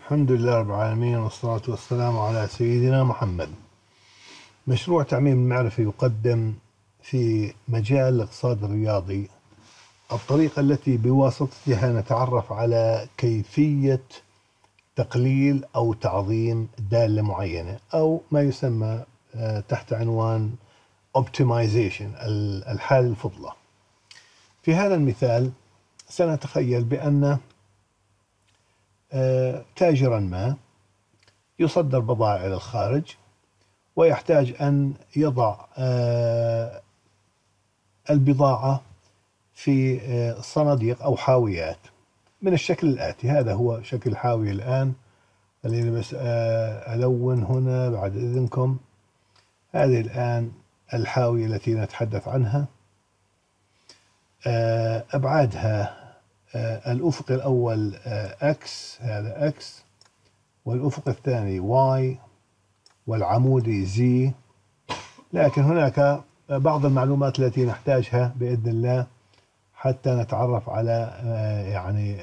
الحمد لله رب العالمين، والصلاة والسلام على سيدنا محمد. مشروع تعميم المعرفة يقدم في مجال الاقتصاد الرياضي الطريقة التي بواسطتها نتعرف على كيفية تقليل أو تعظيم دالة معينة أو ما يسمى تحت عنوان Optimization، الحالة الفضلى. في هذا المثال سنتخيل بأن تاجرا ما يصدر بضائع إلى الخارج ويحتاج أن يضع البضاعة في صناديق أو حاويات من الشكل الآتي. هذا هو شكل الحاوية الآن. خليني بس ألون هنا بعد إذنكم. هذه الآن الحاوية التي نتحدث عنها. أبعادها الأفق الأول X، هذا X، والأفق الثاني Y، والعمودي Z. لكن هناك بعض المعلومات التي نحتاجها بإذن الله حتى نتعرف على يعني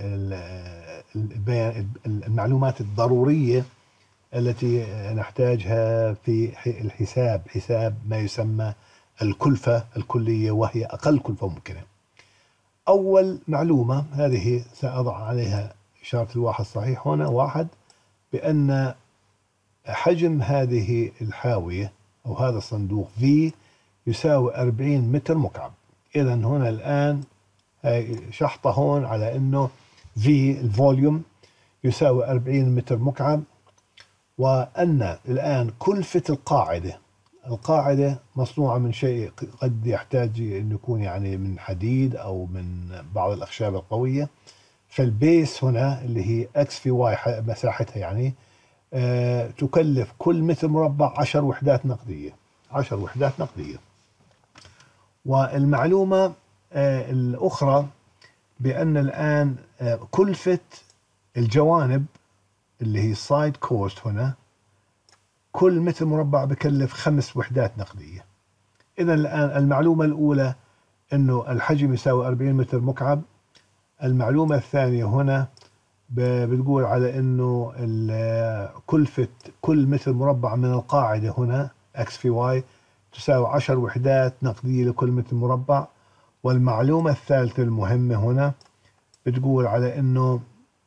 المعلومات الضرورية التي نحتاجها في حساب ما يسمى الكلفة الكلية، وهي أقل كلفة ممكنة. أول معلومة هذه سأضع عليها إشارة الواحد صحيح هنا، واحد، بأن حجم هذه الحاوية أو هذا الصندوق V يساوي 40 متر مكعب. إذا هنا الآن شحطة هون على أنه V الفوليوم يساوي 40 متر مكعب، وأن الآن كلفة القاعدة مصنوعة من شيء قد يحتاج أن يكون يعني من حديد أو من بعض الأخشاب القوية. فالبيس هنا اللي هي X في Y مساحتها يعني تكلف كل متر مربع 10 وحدات نقدية. 10 وحدات نقدية. والمعلومة الأخرى بأن الآن كلفة الجوانب اللي هي سايد كوست هنا كل متر مربع بكلف 5 وحدات نقدية. إذا الآن المعلومة الأولى أنه الحجم يساوي 40 متر مكعب. المعلومة الثانية هنا بتقول على أنه كلفة كل متر مربع من القاعدة هنا X في Y تساوي 10 وحدات نقدية لكل متر مربع. والمعلومة الثالثة المهمة هنا بتقول على أنه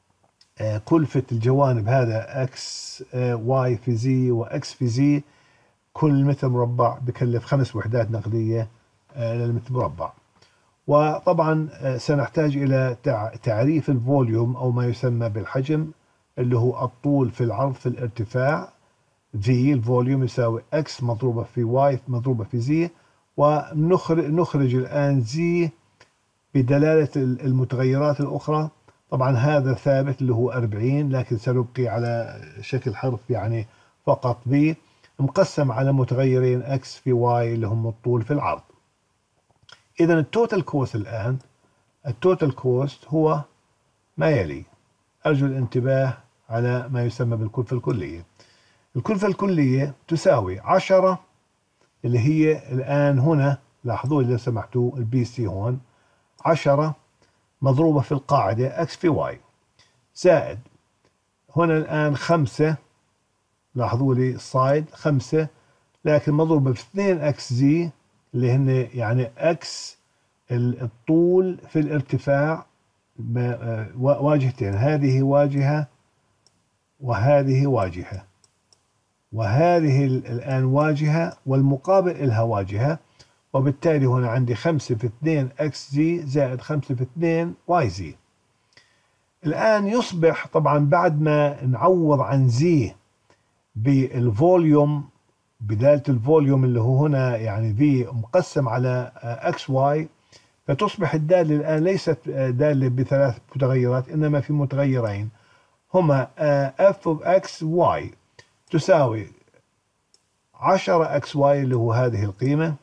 كلفة الجوانب هذا X Y في Z و X في Z كل متر مربع بكلف 5 وحدات نقدية للمتر مربع. وطبعا سنحتاج إلى تعريف الفوليوم أو ما يسمى بالحجم اللي هو الطول في العرض في الارتفاع. V الفوليوم يساوي X مضروبة في Y مضروبة في Z، ونخرج الآن Z بدلالة المتغيرات الأخرى. طبعا هذا ثابت اللي هو 40، لكن سنبقي على شكل حرف يعني فقط V مقسم على متغيرين X في Y اللي هم الطول في العرض. إذا التوتال كوست الآن، التوتال كوست هو ما يلي. أرجو الانتباه على ما يسمى بالكلفة الكلية. الكلفة الكلية تساوي 10 اللي هي الآن هنا لاحظوا لو سمحتوا البي سي هون 10 مضروبة في القاعدة X في Y زائد هنا الآن 5، لاحظوا لي الصايد 5 لكن مضروبة في 2 XZ اللي هن يعني X الطول في الارتفاع واجهتين، هذه واجهة وهذه واجهة، وهذه الآن واجهة والمقابل لها واجهة، وبالتالي هنا عندي 5 في 2 XZ زائد 5 في 2 YZ. الآن يصبح طبعا بعد ما نعوض عن Z بالفوليوم بدالة الفوليوم اللي هو هنا يعني V مقسم على XY، فتصبح الدالة الآن ليست دالة بثلاث متغيرات إنما في متغيرين هما F of X Y تساوي 10 XY اللي هو هذه القيمة،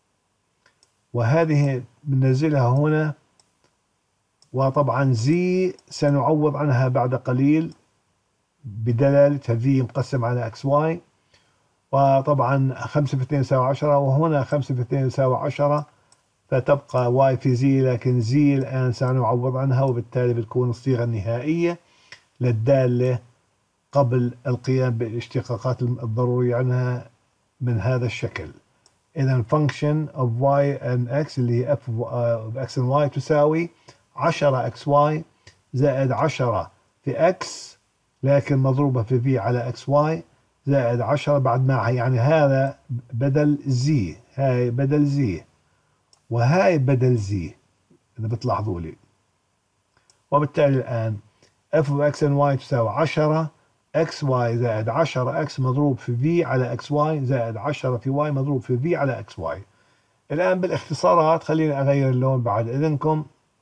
وهذه بننزلها هنا، وطبعا Z سنعوض عنها بعد قليل بدلالتها V مقسم على XY، وطبعا 5 في 2 يساوي 10، وهنا 5 في 2 يساوي 10، فتبقى Y في Z، لكن Z الآن سنعوض عنها، وبالتالي بتكون الصيغة النهائية للدالة قبل القيام بالاشتقاقات الضرورية عنها من هذا الشكل. إذا function of y and x اللي هي f of x and y تساوي 10 xy زائد 10 في x لكن مضروبة في v على xy زائد 10 بعد ما يعني هذا بدل z، هاي بدل z وهاي بدل z إذا بتلاحظوا لي. وبالتالي الآن f of x and y تساوي 10 xy زائد 10 x مضروب في v على xy زائد 10 في y مضروب في v على xy. الآن بالاختصارات خليني أغير اللون بعد إذنكم.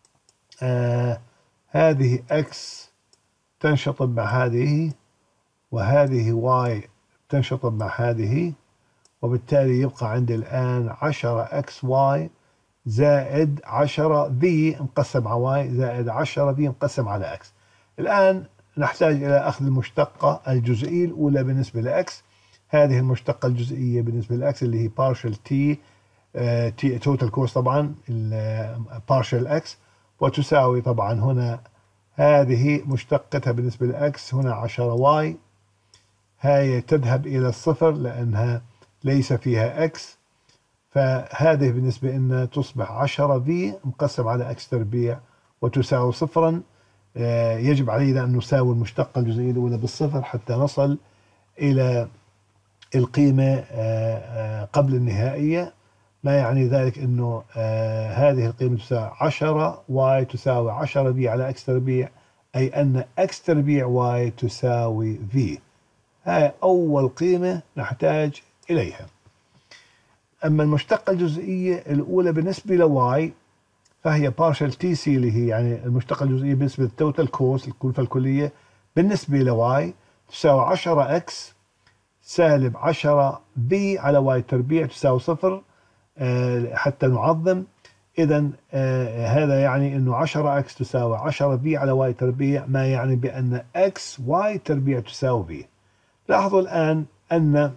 هذه x تنشطب مع هذه وهذه y تنشطب مع هذه، وبالتالي يبقى عندي الآن 10 xy زائد 10 v مقسم على y زائد 10 v مقسم على x. الآن نحتاج إلى أخذ المشتقة الجزئية الأولى بالنسبة لإكس. هذه المشتقة الجزئية بالنسبة لإكس اللي هي partial t total cost طبعا partial x، وتساوي طبعا هنا هذه مشتقتها بالنسبة لإكس هنا 10 y، هاي تذهب إلى الصفر لأنها ليس فيها إكس، فهذه بالنسبة لنا تصبح 10 v مقسم على x تربيع وتساوي صفرا. يجب علينا أن نساوي المشتقة الجزئية الأولى بالصفر حتى نصل إلى القيمة قبل النهائية، ما يعني ذلك أنه هذه القيمة تساوي 10 y تساوي 10 v على x تربيع، أي أن x تربيع y تساوي v. هاي أول قيمة نحتاج إليها. أما المشتقة الجزئية الأولى بالنسبة ل y فهي partial tc اللي هي يعني المشتقة الجزئية بالنسبة للتوتال كوست الكلفة الكلية بالنسبة ل y تساوي 10 x سالب 10 v على y تربيع تساوي صفر حتى نعظم. إذا هذا يعني أنه 10 x تساوي 10 v على y تربيع، ما يعني بأن x y تربيع تساوي v. لاحظوا الآن أن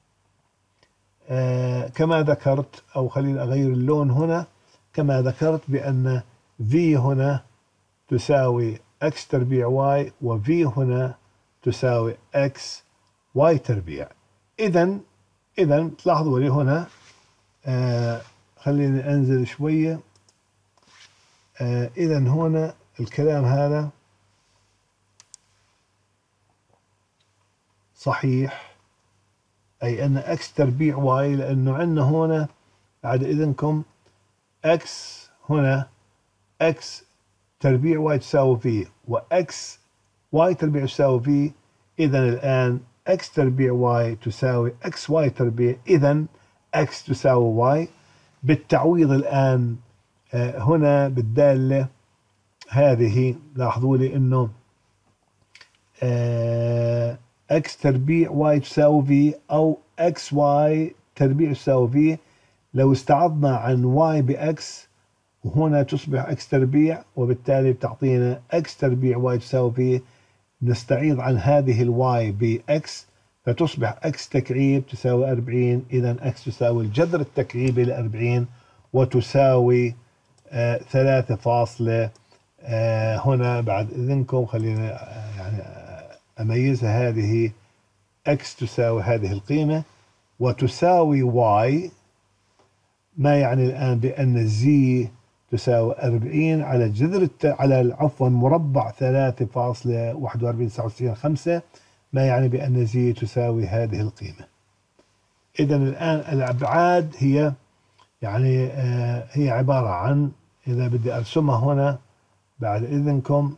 كما ذكرت، أو خلينا أغير اللون هنا، كما ذكرت بأن v هنا تساوي x تربيع y و v هنا تساوي x y تربيع. إذا تلاحظوا لي هنا خليني أنزل شوية. إذا هنا الكلام هذا صحيح، أي أن x تربيع y، لأنه عندنا هنا بعد إذنكم x هنا x تربيع y تساوي v و x y تربيع تساوي v. إذا الآن x تربيع y تساوي x y تربيع، إذا x تساوي y. بالتعويض الآن هنا بالدالة هذه لاحظوا لي أنه x تربيع y تساوي v أو x y تربيع تساوي v. لو استعضنا عن y بx وهنا تصبح x تربيع، وبالتالي بتعطينا x تربيع y تساوي v. نستعيض عن هذه الواي بx فتصبح x تكعيب تساوي 40. إذا x تساوي الجذر التكعيبي ل40 وتساوي 3 هنا بعد إذنكم خلينا يعني أميزها، هذه x تساوي هذه القيمة وتساوي y، ما يعني الآن بأن z تساوي 40 على جذر على عفوا مربع 3.419995، ما يعني بأن z تساوي هذه القيمة. إذا الآن الأبعاد هي يعني هي عبارة عن، إذا بدي أرسمها هنا بعد إذنكم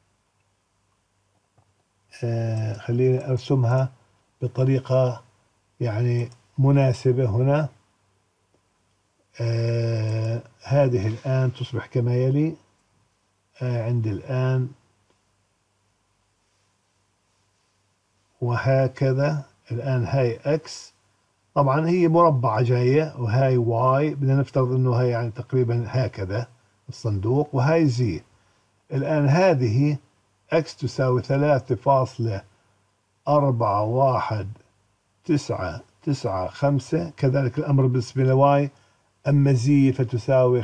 خليني أرسمها بطريقة يعني مناسبة هنا. هذه الآن تصبح كما يلي. عندي الآن وهكذا. الآن هاي x طبعا هي مربعة جاية، وهاي y بدنا نفترض انه هاي يعني تقريبا هكذا الصندوق، وهاي z. الآن هذه x تساوي 3.419995، كذلك الأمر بالنسبة ل y. أما z فتساوي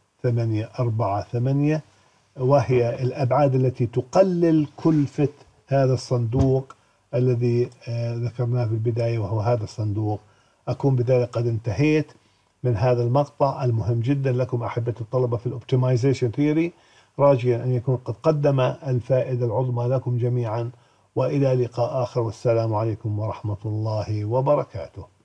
5.848، وهي الأبعاد التي تقلل كلفة هذا الصندوق الذي ذكرناه في البداية، وهو هذا الصندوق. أكون بذلك قد انتهيت من هذا المقطع المهم جدا لكم أحبة الطلبة في الأوبتمايزيشن ثيوري، راجيا أن يكون قد قدم الفائدة العظمى لكم جميعا، وإلى لقاء آخر، والسلام عليكم ورحمة الله وبركاته.